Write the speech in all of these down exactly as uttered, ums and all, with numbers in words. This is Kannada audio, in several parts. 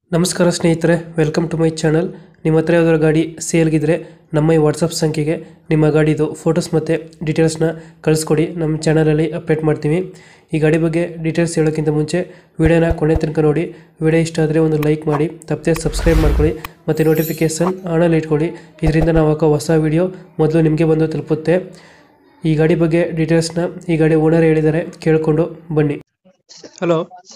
ನಮಸ್ಕಾರ ಸ್ನೇಹಿತರೆ, ವೆಲ್ಕಮ್ ಟು ಮೈ ಚಾನಲ್. ನಿಮ್ಮ ಹತ್ರ ಯಾವ್ದಾದ್ರು ಗಾಡಿ ಸೇಲ್ಗಿದ್ರೆ ನಮ್ಮ ಈ ವಾಟ್ಸಪ್ ಸಂಖ್ಯೆಗೆ ನಿಮ್ಮ ಗಾಡಿದು ಫೋಟೋಸ್ ಮತ್ತು ಡೀಟೇಲ್ಸ್ನ ಕಳಿಸ್ಕೊಡಿ. ನಮ್ಮ ಚಾನಲಲ್ಲಿ ಅಪ್ಡೇಟ್ ಮಾಡ್ತೀವಿ. ಈ ಗಾಡಿ ಬಗ್ಗೆ ಡೀಟೇಲ್ಸ್ ಹೇಳೋಕ್ಕಿಂತ ಮುಂಚೆ ವಿಡಿಯೋನ ಕೊನೆ ತನಕ ನೋಡಿ. ವಿಡಿಯೋ ಇಷ್ಟ ಆದರೆ ಒಂದು ಲೈಕ್ ಮಾಡಿ, ತಪ್ಪದೆ ಸಬ್ಸ್ಕ್ರೈಬ್ ಮಾಡ್ಕೊಳ್ಳಿ ಮತ್ತು ನೋಟಿಫಿಕೇಷನ್ ಆನಲ್ಲಿ ಇಟ್ಕೊಳ್ಳಿ. ಇದರಿಂದ ನಾವು ಹಾಕೋ ಹೊಸ ವಿಡಿಯೋ ಮೊದಲು ನಿಮಗೆ ಬಂದು ತಲುಪುತ್ತೆ. ಈ ಗಾಡಿ ಬಗ್ಗೆ ಡೀಟೇಲ್ಸ್ನ ಈ ಗಾಡಿ ಓನರ್ ಹೇಳಿದ್ದಾರೆ, ಕೇಳಿಕೊಂಡು ಬನ್ನಿ. ಹಲೋ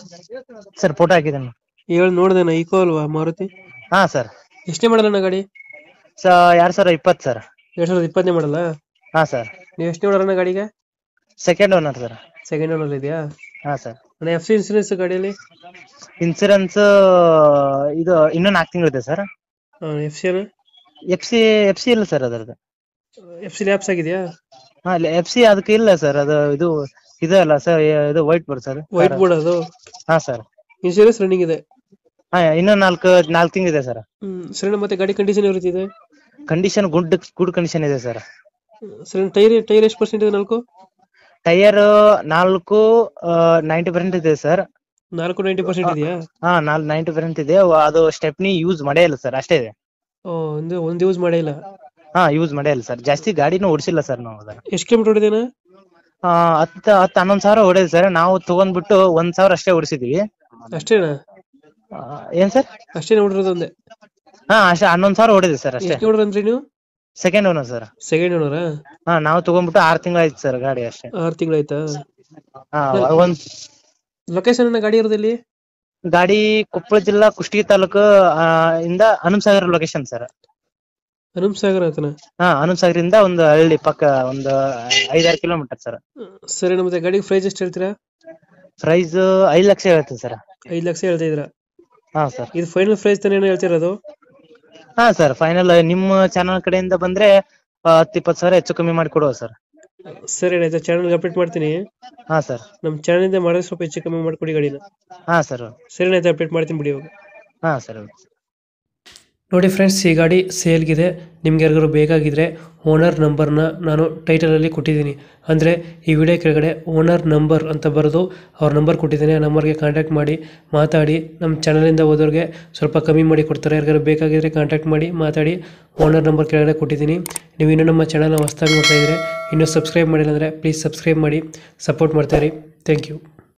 ಸರ್, ಫೋಟೋ ಹಾಕಿದ್ದೇನೆ. ಹೇಳಿ ನೋಡ್ದೇನ ಈಕೋ ಅಲ್ವಾ ಮಾರುತಿ? ಹಾ ಸರ್. ಎಷ್ಟೇ ಮಾಡಲ್ಲ ಗಾಡಿ? ಸ ಎರಡ್ ಸಾವಿರ ಇಪ್ಪತ್ತು ಸರ್. ಎರಡ್ ಸಾವಿರದ ಇಪ್ಪತ್ತನೇ ಮಾಡಲ್ಲ? ಹಾ ಸರ್. ನೀವು ಎಷ್ಟೇ ಮಾಡೋಣ ಗಾಡಿಗೆ? Second owner sir. Second owner ಇದೆಯಾ? ಹಾ ಸರ್. ಎಫ್ ಸಿ ಇನ್ಸೂರೆನ್ಸ್ ಗಾಡಿಯಲ್ಲಿ? ಇನ್ಸೂರೆನ್ಸ್ ಇದು ಇನ್ನೂ ನಾಲ್ಕು ತಿಂಗಳಿದೆ sir. F C F C F C ಇಲ್ಲ ಸರ್ ಅದರದ್ದು. ಎಫ್ ಸಿ ಲ್ಯಾಪ್ಸ್ ಆಗಿದೆಯಾ? ಹಾ, ಎಫ್ ಸಿ ಅದಕ್ಕೆ ಇಲ್ಲ ಸರ್. ಅದು ಇದು ಇದು ಅಲ್ಲ ಸರ್, ಇದು white board sir. White board ಅದು? ಹಾ ಸರ್. ಇನ್ಶೂರೆನ್ಸ್ ರನ್ನಿಂಗ್ ಇದೆ? ಹಾ, ಇನ್ನೂ ನಾಲ್ಕು ನಾಲ್ಕು ತಿಂಗಳಿದೆ ಸರ್. ಹ್ಮ್ ಸರಿ. ಮತ್ತೆ ಗಾಡಿ ಕಂಡೀಷನ್ ಯಾವ ರೀತಿ ಇದೆ? ಕಂಡೀಷನ್ ಗುಡ್ ಗುಡ್ ಕಂಡೀಷನ್ ಇದೆ ಸರ್. ಸರಿ. ಟೈರ್ ಟೈರ್ ಎಷ್ಟು ಪರ್ಸೆಂಟ್ ಇದೆ? ನಾಲ್ಕು ಟೈರ್ ನಾಲ್ಕು ನೈಂಟಿ ಪರ್ಸೆಂಟ್ ಇದೆ ಸರ್. ನಾಲ್ಕು ನೈಂಟಿ ಪರ್ಸೆಂಟ್ ಇದೆಯಾ? ಹಾ, ನಾಲ್ಕು ನೈಂಟಿ ಪರ್ಸೆಂಟ್ ಇದೆ. ಅದು ಸ್ಟೆಪ್ನಿ ಯೂಸ್ ಮಾಡೇ ಇಲ್ಲ ಸರ್, ಅಷ್ಟೇ ಇದೆ. ಒಂದು ಒಂದು ಯೂಸ್ ಮಾಡೇ ಇಲ್ಲ? ಹಾ, ಯೂಸ್ ಮಾಡೇ ಇಲ್ಲ ಸರ್. ಜಾಸ್ತಿ ಗಾಡಿನೂ ಓಡಿಸಿಲ್ಲ ಸರ್ ನಾವು ಅದನ್ನ. ಎಷ್ಟು ಕಿಲೋಮೀಟರ್ ಹೊಡಿದೇನಾ? ಹತ್ತು ಹತ್ತು ಹನ್ನೊಂದು ಸಾವಿರ ಹೊಡೆದು ಸರ್. ನಾವು ತಗೊಂಡ್ಬಿಟ್ಟು ಒಂದ್ ಸಾವಿರ ಅಷ್ಟೇ ಓಡಿಸಿದೀವಿ. ಅಷ್ಟೇನಾ? ಏನ್ ಸರ್? ಅಷ್ಟೇನಾ ಹೊಡಿರೋದು ಒಂದೇ? ಹಾ, ಅಷ್ಟೇ ಹನ್ನೊಂದ್ ಸಾವಿರ ಹೊಡೆದಿದೆ ಸರ್ ಅಷ್ಟೇ. ಎಷ್ಟು ಹೊಡ್ರಿ ನೀವು? Second owner sir. ಸೆಕೆಂಡ್ ಓನರಾ? ಹಾ, ನಾವು ತಗೊಂಡ್ಬಿಟ್ಟು ಆರು ತಿಂಗಳು ಆಯ್ತು ಸರ್ ಗಾಡಿ ಅಷ್ಟೇ. ಆರು ತಿಂಗಳಾಯ್ತಾ? ಹಾ, ಒಂದ್ ಲೊಕೇಶನ್ ಗಾಡಿ ಇರೋದಿಲ್ಲಿ? ಗಾಡಿ ಕೊಪ್ಪಳ ಜಿಲ್ಲಾ ಕುಷ್ಟಗಿ ತಾಲೂಕು ಇಂದ ಹನುಮಸಾಗರ ಲೊಕೇಶನ್ ಸರ್. ಹನುಮಸಾಗರ ಆತನ? ಹಾ, ಹನುಮಸಾಗರ ಇಂದ ಒಂದು ಹಳ್ಳಿ ಪಕ್ಕ ಒಂದು ಐದಾರು ಕಿಲೋಮೀಟರ್ ಸರ್. ಸರಿ. ಮತ್ತೆ ಗಾಡಿಗೆ ಪ್ರೈಸ್ ಎಷ್ಟು ಹೇಳ್ತೀರಾ? ಪ್ರೈಸ್ ಐದು ಲಕ್ಷ ಹೇಳ್ತೀವಿ ಸರ್. ಐದು ಲಕ್ಷ ಹೇಳ್ತಾ ಇದ್ದೀರಾ? ಹಾ ಸರ್. ಇದು ಫೈನಲ್ ಪ್ರೈಸ್ ತಾನೇ ಹೇಳ್ತಿರೋದು? ಹಾ ಸರ್, ಫೈನಲ್ ನಿಮ್ಮ ಚಾನಲ್ ಕಡೆಯಿಂದ ಬಂದ್ರೆ ಹತ್ತು ಇಪ್ಪತ್ತು ಸಾವಿರ ಹೆಚ್ಚು ಕಮ್ಮಿ ಮಾಡಿ ಕೊಡುವ ಸರ್. ಸರಿ ಆಯ್ತು, ಚಾನಲ್ಗೆ ಅಪ್ಡೇಟ್ ಮಾಡ್ತೀನಿ. ಹಾ ಸರ್. ನಮ್ಮ ಚಾನಲ್ ಇಂದ ಮಾಡಿದ್ರೆ ಸ್ವಲ್ಪ ಹೆಚ್ಚು ಕಮ್ಮಿ ಮಾಡ್ಕೊಡಿ ಗಾಡಿನ. ಹಾ ಸರ್. ಸರಿ ಆಯ್ತು, ಅಪ್ಡೇಟ್ ಮಾಡ್ತೀನಿ ಬಿಡಿ ಇವಾಗ. ಹಾ ಸರ್. ನೋಡಿ ಫ್ರೆಂಡ್ಸ್, ಈ ಗಾಡಿ ಸೇಲ್ಗಿದೆ. ನಿಮ್ಗೆ ಯಾರಿಗಾರು ಬೇಕಾಗಿದ್ದರೆ ಓನರ್ ನಂಬರ್ನ ನಾನು ಟೈಟಲಲ್ಲಿ ಕೊಟ್ಟಿದ್ದೀನಿ. ಅಂದರೆ ಈ ವಿಡಿಯೋ ಕೆಳಗಡೆ ಓನರ್ ನಂಬರ್ ಅಂತ ಬರೆದು ಅವ್ರ ನಂಬರ್ ಕೊಟ್ಟಿದ್ದೀನಿ. ಆ ನಂಬರ್ಗೆ ಕಾಂಟ್ಯಾಕ್ಟ್ ಮಾಡಿ ಮಾತಾಡಿ. ನಮ್ಮ ಚಾನಲಿಂದ ಹೋದವ್ರಿಗೆ ಸ್ವಲ್ಪ ಕಮ್ಮಿ ಮಾಡಿ ಕೊಡ್ತಾರೆ. ಯಾರಿಗಾರು ಬೇಕಾಗಿದ್ದರೆ ಕಾಂಟ್ಯಾಕ್ಟ್ ಮಾಡಿ ಮಾತಾಡಿ. ಓನರ್ ನಂಬರ್ ಕೆಳಗಡೆ ಕೊಟ್ಟಿದ್ದೀನಿ. ನೀವು ಇನ್ನೂ ನಮ್ಮ ಚಾನಲ್ನ ಹೊಸದಾಗಿ ನೋಡ್ತಾ ಇದ್ದರೆ ಇನ್ನೂ ಸಬ್ಸ್ಕ್ರೈಬ್ ಮಾಡಿಲ್ಲ ಅಂದರೆ ಪ್ಲೀಸ್ ಸಬ್ಸ್ಕ್ರೈಬ್ ಮಾಡಿ, ಸಪೋರ್ಟ್ ಮಾಡ್ತಾಯಿರಿ. Thank you.